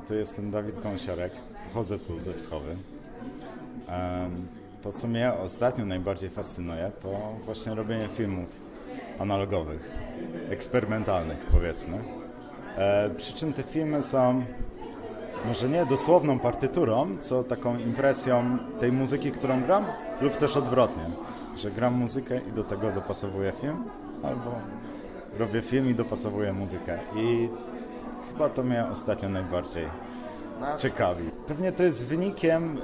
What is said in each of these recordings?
to jestem Dawid Gąsiorek, pochodzę tu ze Wschowy. To, co mnie ostatnio najbardziej fascynuje, to właśnie robienie filmów analogowych, eksperymentalnych, powiedzmy. Przy czym te filmy są może nie dosłowną partyturą, co taką impresją tej muzyki, którą gram, lub też odwrotnie, że gram muzykę i do tego dopasowuję film, albo robię film i dopasowuję muzykę. I chyba to mnie ostatnio najbardziej ciekawi. Pewnie to jest wynikiem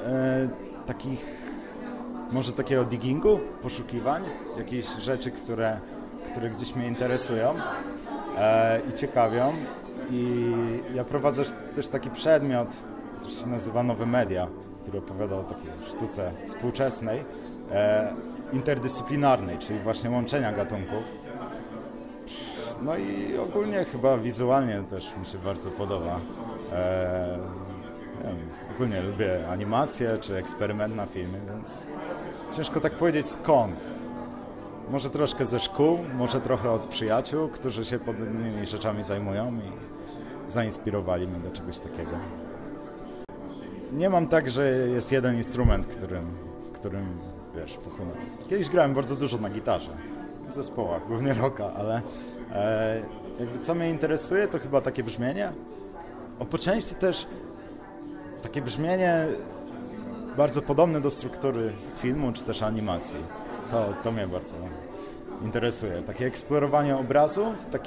może takiego diggingu, poszukiwań, jakichś rzeczy, które gdzieś mnie interesują i ciekawią. I ja prowadzę też taki przedmiot, który się nazywa Nowe Media, który opowiada o takiej sztuce współczesnej, interdyscyplinarnej, czyli właśnie łączenia gatunków. No i ogólnie chyba wizualnie też mi się bardzo podoba. Nie wiem, ogólnie lubię animację czy eksperyment na filmy, więc ciężko tak powiedzieć skąd. Może troszkę ze szkół, może trochę od przyjaciół, którzy się podobnymi rzeczami zajmują i zainspirowali mnie do czegoś takiego. Nie mam tak, że jest jeden instrument, w którym wiesz, pochłonę. Kiedyś grałem bardzo dużo na gitarze, w zespołach, głównie rocka, ale jakby co mnie interesuje, to chyba takie brzmienie. Po części też takie brzmienie bardzo podobne do struktury filmu czy też animacji. To mnie bardzo interesuje. Takie eksplorowanie obrazu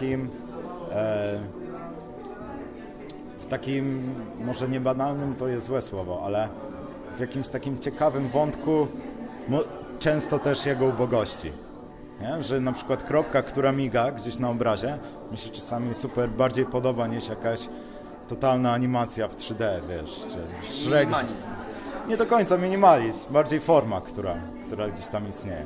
w takim może niebanalnym to jest złe słowo, ale w jakimś takim ciekawym wątku, często też jego ubogości. Nie? Że na przykład kropka, która miga gdzieś na obrazie, mi się czasami super bardziej podoba niż jakaś totalna animacja w 3D, wiesz, czy Shrek. Nie do końca minimalizm, bardziej forma, która gdzieś tam istnieje.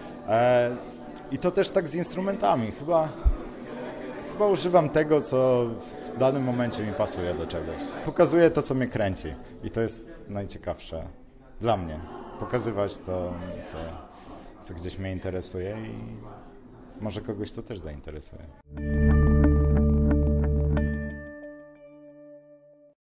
I to też tak z instrumentami. Chyba używam tego, co w danym momencie mi pasuje do czegoś. Pokazuję to, co mnie kręci i to jest najciekawsze dla mnie. Pokazywać to, co gdzieś mnie interesuje i może kogoś to też zainteresuje.